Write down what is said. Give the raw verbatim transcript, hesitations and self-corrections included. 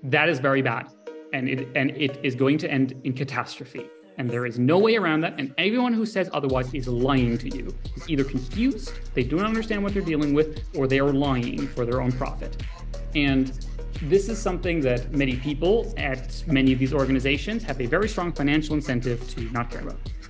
that is very bad. And it, and it is going to end in catastrophe. And there is no way around that. And everyone who says otherwise is lying to you. Is either confused, they do not understand what they're dealing with, or they are lying for their own profit. And this is something that many people at many of these organizations have a very strong financial incentive to not care about.